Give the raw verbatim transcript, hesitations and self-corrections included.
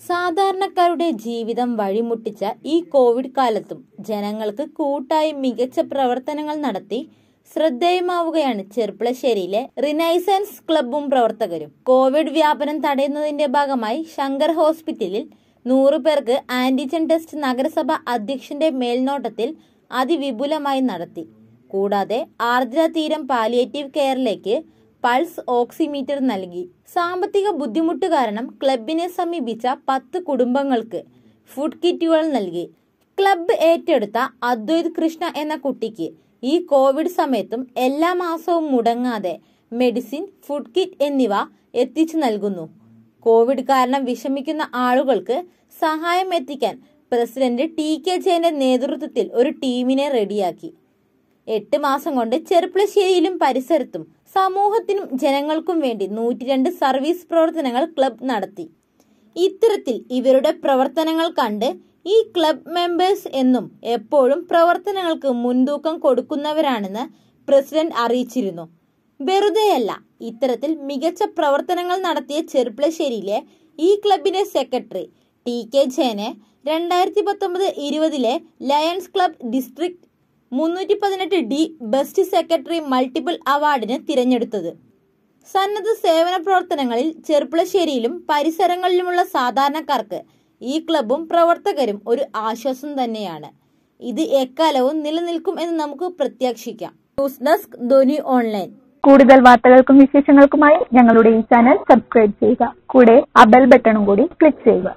സാധാരണക്കാരുടെ ജീവിതം വഴിമുട്ടിച്ച ഈ കോവിഡ് കാലത്തും ജനങ്ങൾക്ക് കൂട്ടായി മികച്ച പ്രവർത്തനങ്ങൾ നടത്തി ശ്രദ്ധേയമാവുകയാണ് ചെർപ്പുളശ്ശേരിയിലെ റിനൈസൻസ് ക്ലബ്ബും പ്രവർത്തകരും. കോവിഡ് വ്യാപനം തടയുന്നതിന്റെ ഭാഗമായി ശങ്കർ ഹോസ്പിറ്റലിൽ നൂറു പേർക്ക് ആന്റിജൻ ടെസ്റ്റ് നഗരസഭ അധ്യക്ഷന്റെ മേൽനോട്ടത്തിൽ അതിവിപുലമായി നടത്തി. കൂടാതെ ആർദ്ര തീരം പാലിയേറ്റീവ് കെയറിലേക്ക് പൾസ് ഓക്സിമീറ്റർ നൽകി. സാമ്പത്തിക ബുദ്ധിമുട്ട് കാരണം ക്ലബിനെ സമീപിച്ച പത്ത് കുടുംബങ്ങൾക്ക് ഫുഡ് കിറ്റുകൾ നൽകി. ക്ലബ്ബ് ഏറ്റെടുത്ത അദ്വൈത് കൃഷ്ണ എന്ന കുട്ടിക്ക് ഈ കോവിഡ് സമയത്തും എല്ലാ മാസവും മുടങ്ങാതെ മെഡിസിൻ, ഫുഡ് കിറ്റ് എന്നിവ എത്തിച്ചു നൽകുന്നു. കോവിഡ് കാരണം വിഷമിക്കുന്ന ആളുകൾക്ക് സഹായം എത്തിക്കാൻ പ്രസിഡന്റ് ടി കെ ജയന്റെ നേതൃത്വത്തിൽ ഒരു ടീമിനെ റെഡിയാക്കി. എട്ട് മാസം കൊണ്ട് ചെർപ്പുളശ്ശേരിയിലും പരിസരത്തും സമൂഹത്തിനും ജനങ്ങൾക്കും വേണ്ടി നൂറ്റി രണ്ട് സർവീസ് പ്രവർത്തനങ്ങൾ ക്ലബ് നടത്തി. ഇത്തരത്തിൽ ഇവരുടെ പ്രവർത്തനങ്ങൾ കണ്ട് ഈ ക്ലബ് മെമ്പേഴ്സ് എന്നും എപ്പോഴും പ്രവർത്തനങ്ങൾക്ക് മുൻതൂക്കം കൊടുക്കുന്നവരാണെന്ന് പ്രസിഡന്റ് അറിയിച്ചിരുന്നു. വെറുതെയല്ല, ഇത്തരത്തിൽ മികച്ച പ്രവർത്തനങ്ങൾ നടത്തിയ ചെർപ്പുളശ്ശേരിയിലെ ഈ ക്ലബിന്റെ സെക്രട്ടറി ടി കെ ജയനെ രണ്ടായിരത്തി പത്തൊമ്പത് ഇരുപതിലെ ലയൺസ് ക്ലബ് ഡിസ്ട്രിക്ട് മുന്നൂറ്റി പതിനെട്ട് ഡി ബെസ്റ്റ് സെക്രട്ടറി മൾട്ടിപ്പിൾ അവാർഡിന് തിരഞ്ഞെടുത്തത്. സന്നദ്ധ സേവന പ്രവർത്തനങ്ങളിൽ ചെർപ്പുളശ്ശേരിയിലും പരിസരങ്ങളിലുമുള്ള സാധാരണക്കാർക്ക് ഈ ക്ലബും പ്രവർത്തകരും ഒരു ആശ്വാസം തന്നെയാണ്. ഇത് എക്കാലവും നിലനിൽക്കും എന്ന് നമുക്ക് പ്രത്യാശിക്കാം. News desk Dhwani online. കൂടുതൽ വാർത്തകൾക്കും വിശേഷങ്ങൾക്കുമായി ഞങ്ങളുടെ ഈ ചാനൽ സബ്സ്ക്രൈബ് ചെയ്യുക. കൂടെ ആ ബെൽ ബട്ടണും കൂടി ക്ലിക്ക് ചെയ്യുക.